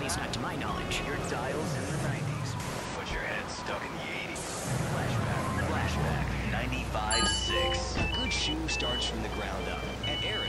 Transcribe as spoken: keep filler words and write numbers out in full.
least not to my knowledge. Your dial's in the nineties. But your head's stuck in the eighties. Flashback. Flashback. ninety-five point six. A good shoe starts from the ground up. At Air